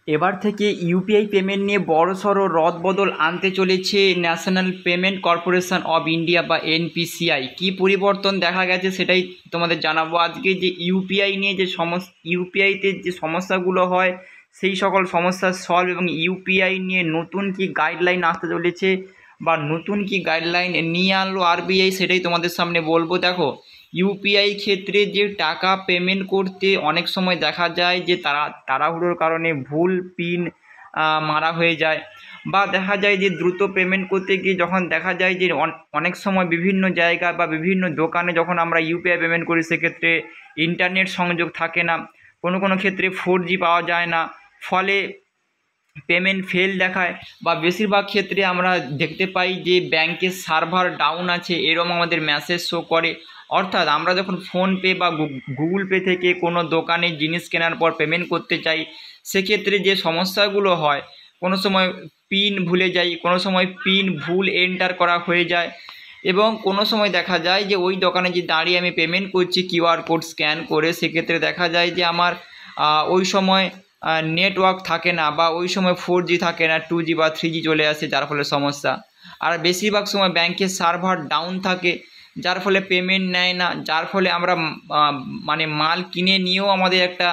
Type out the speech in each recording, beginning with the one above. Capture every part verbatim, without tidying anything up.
এবার থেকে UPI payment নিয়ে বড়সড় রদবদল আনতে চলেছে national payment corporation of India বা এনপিসিআই। কী পরিবর্তন দেখা গেছে সেটাই তোমাদের জানাবো আজকে। যে ইউপিআই নিয়ে যে সমস্যা, ইউপিআইতে যে সমস্যাগুলো হয় সেই সকল সমস্যার সলভ এবং ইউপিআই নিয়ে নতুন কি গাইডলাইন আসতে চলেছে বা নতুন কি গাইডলাইন নিয়ে আনলো আরবিআই, সেটাই তোমাদের সামনে বলবো। দেখো, ইউপিআই ক্ষেত্রে যে টাকা পেমেন্ট করতে অনেক সময় দেখা যায় যে তারা তাড়াহুড়োর কারণে ভুল পিন মারা হয়ে যায়, বা দেখা যায় যে দ্রুত পেমেন্ট করতে গিয়ে যখন দেখা যায় যে অনেক সময় বিভিন্ন জায়গায় বা বিভিন্ন দোকানে যখন আমরা ইউপিআই পেমেন্ট করি সেক্ষেত্রে ইন্টারনেট সংযোগ থাকে না, কোনো কোনো ক্ষেত্রে ফোর জি পাওয়া যায় না, ফলে পেমেন্ট ফেল দেখায়, বা বেশিরভাগ ক্ষেত্রে আমরা দেখতে পাই যে ব্যাংকের সার্ভার ডাউন আছে এরকম আমাদের মেসেজ শো করে। অর্থাৎ আমরা যখন ফোনপে বা গুগল পে থেকে কোনো দোকানে জিনিস কেনার পর পেমেন্ট করতে চাই সেক্ষেত্রে যে সমস্যাগুলো হয়, কোনো সময় পিন ভুলে যাই, কোনো সময় পিন ভুল এন্টার করা হয়ে যায়, এবং কোনো সময় দেখা যায় যে ওই দোকানে যে দাঁড়িয়ে আমি পেমেন্ট করছি কিউআর কোড স্ক্যান করে, সেক্ষেত্রে দেখা যায় যে আমার ওই সময় নেটওয়ার্ক থাকে না, বা ওই সময় ফোর জি থাকে না, টু জি বা থ্রি জি চলে আসে, যার ফলে সমস্যা। আর বেশিরভাগ সময় ব্যাংকের সার্ভার ডাউন থাকে যার ফলে পেমেন্ট নেয় না, যার ফলে আমরা মানে মাল কিনে নিয়েও আমাদের একটা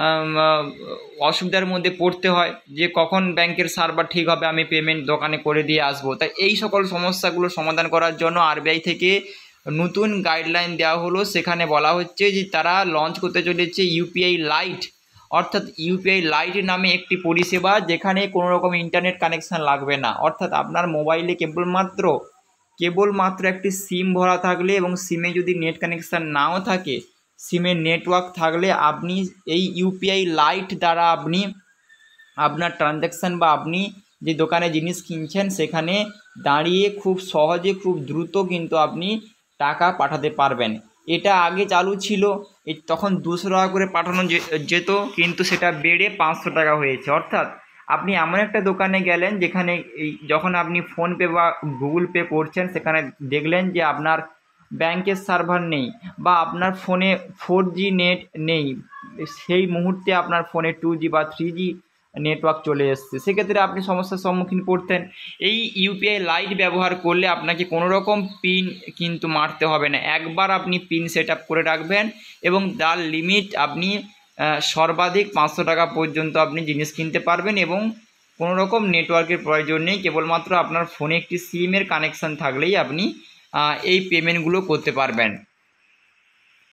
অসুবিধার মধ্যে পড়তে হয় যে কখন ব্যাংকের সার্ভার ঠিক হবে, আমি পেমেন্ট দোকানে করে দিয়ে আসবো। তাই এই সকল সমস্যাগুলো সমাধান করার জন্য আরবিআই থেকে নতুন গাইডলাইন দেওয়া হলো। সেখানে বলা হচ্ছে যে তারা লঞ্চ করতে চলেছে ইউপিআই লাইট, অর্থাৎ ইউপিআই লাইট নামে একটি পরিষেবা যেখানে কোনো রকম ইন্টারনেট কানেকশান লাগবে না। অর্থাৎ আপনার মোবাইলে কেবলমাত্র কেবলমাত্র একটি সিম ভরা থাকলে এবং সিমে যদি নেট কানেকশান নাও থাকে, সিমের নেটওয়ার্ক থাকলে আপনি এই ইউপিআই লাইট দ্বারা আপনি আপনার ট্রানজ্যাকশান বা আপনি যে দোকানে জিনিস কিনছেন সেখানে দাঁড়িয়ে খুব সহজে খুব দ্রুত কিন্তু আপনি টাকা পাঠাতে পারবেন। এটা আগে চালু ছিল, তখন দুশো টাকা করে পাঠানো যেত, কিন্তু সেটা বেড়ে পাঁচশো টাকা হয়েছে। অর্থাৎ আপনি এমন একটা দোকানে গেলেন যেখানে এই যখন আপনি ফোনপে বা গুগল পে করছেন সেখানে দেখলেন যে আপনার ব্যাংকের সার্ভার নেই বা আপনার ফোনে ফোর জি নেট নেই, সেই মুহূর্তে আপনার ফোনে টু জি বা থ্রি জি নেটওয়ার্ক চলে এসছে, সেক্ষেত্রে আপনি সমস্যার সম্মুখীন পড়তেন। এই ইউপিআই লাইট ব্যবহার করলে আপনাকে কোনো রকম পিন কিন্তু মারতে হবে না, একবার আপনি পিন সেট আপ করে রাখবেন এবং তার লিমিট আপনি সর্বাধিক পাঁচশো টাকা পর্যন্ত আপনি জিনিস কিনতে পারবেন এবং কোনো রকম নেটওয়ার্কের প্রয়োজন নেই, কেবলমাত্র আপনার ফোনে একটি সিমের কানেকশান থাকলেই আপনি এই পেমেন্টগুলো করতে পারবেন।